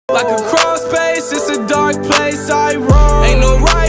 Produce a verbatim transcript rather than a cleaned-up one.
Like a crawl space, it's a dark place I roam. Ain't no right